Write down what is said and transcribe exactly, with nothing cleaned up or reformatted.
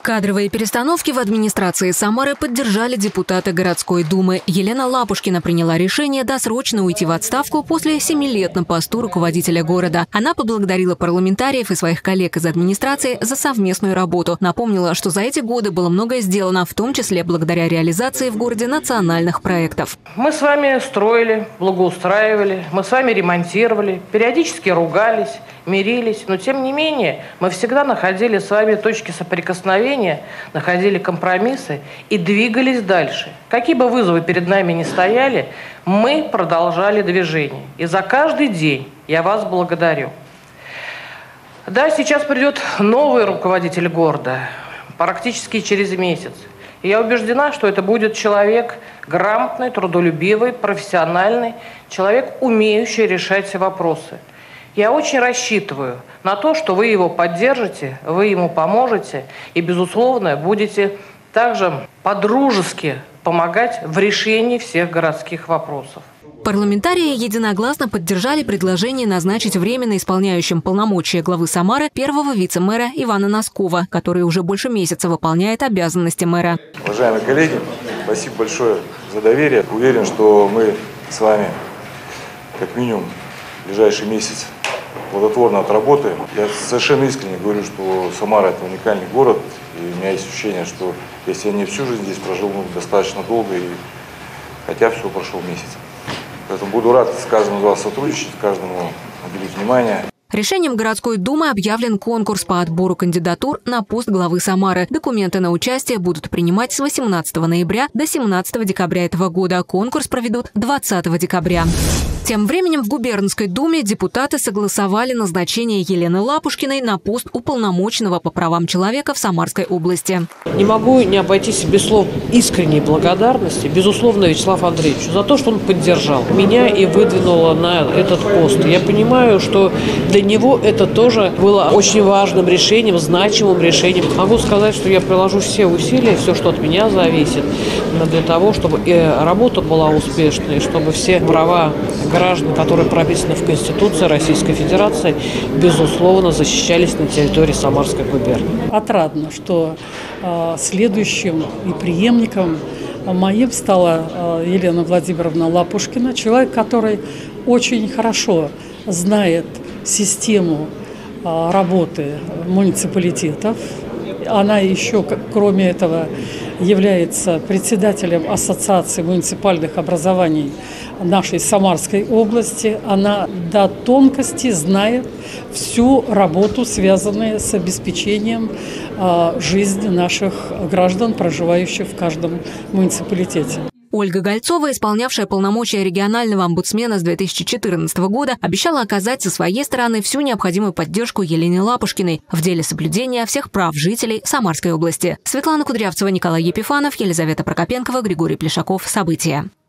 Кадровые перестановки в администрации Самары поддержали депутаты городской думы. Елена Лапушкина приняла решение досрочно уйти в отставку после семи лет на посту руководителя города. Она поблагодарила парламентариев и своих коллег из администрации за совместную работу. Напомнила, что за эти годы было многое сделано, в том числе благодаря реализации в городе национальных проектов. Мы с вами строили, благоустраивали, мы с вами ремонтировали, периодически ругались, мирились, но тем не менее мы всегда находили с вами точки соприкосновения, находили компромиссы и двигались дальше. Какие бы вызовы перед нами ни стояли, мы продолжали движение. И за каждый день я вас благодарю. Да, сейчас придет новый руководитель города, практически через месяц. И я убеждена, что это будет человек грамотный, трудолюбивый, профессиональный, человек, умеющий решать все вопросы. Я очень рассчитываю на то, что вы его поддержите, вы ему поможете и, безусловно, будете также по-дружески помогать в решении всех городских вопросов. Парламентарии единогласно поддержали предложение назначить временно исполняющим полномочия главы Самары первого вице-мэра Ивана Носкова, который уже больше месяца выполняет обязанности мэра. Уважаемые коллеги, спасибо большое за доверие. Уверен, что мы с вами как минимум в ближайший месяц плодотворно отработаем. Я совершенно искренне говорю, что Самара – это уникальный город, и у меня есть ощущение, что если я не всю жизнь здесь прожил, ну, достаточно долго, и хотя всего прошел месяц. Поэтому буду рад с каждым из вас сотрудничать, каждому уделить внимание. Решением городской думы объявлен конкурс по отбору кандидатур на пост главы Самары. Документы на участие будут принимать с восемнадцатого ноября до семнадцатого декабря этого года. Конкурс проведут двадцатого декабря. Тем временем в губернской думе депутаты согласовали назначение Елены Лапушкиной на пост уполномоченного по правам человека в Самарской области. Не могу не обойтись без слов искренней благодарности, безусловно, Вячеславу Андреевичу за то, что он поддержал меня и выдвинул на этот пост. Я понимаю, что для него это тоже было очень важным решением, значимым решением. Могу сказать, что я приложу все усилия, все, что от меня зависит, для того, чтобы и работа была успешной, чтобы все права граждан, которые прописаны в Конституции Российской Федерации, безусловно, защищались на территории Самарской губернии. Отрадно, что э, следующим и преемником моим стала э, Елена Владимировна Лапушкина, человек, который очень хорошо знает систему э, работы муниципалитетов. Она еще, кроме этого, является председателем Ассоциации муниципальных образований нашей Самарской области. Она до тонкости знает всю работу, связанную с обеспечением э, жизни наших граждан, проживающих в каждом муниципалитете. Ольга Гольцова, исполнявшая полномочия регионального омбудсмена с две тысячи четырнадцатого года, обещала оказать со своей стороны всю необходимую поддержку Елене Лапушкиной в деле соблюдения всех прав жителей Самарской области. Светлана Кудрявцева, Николай Епифанов, Елизавета Прокопенкова, Григорий Плешаков. События.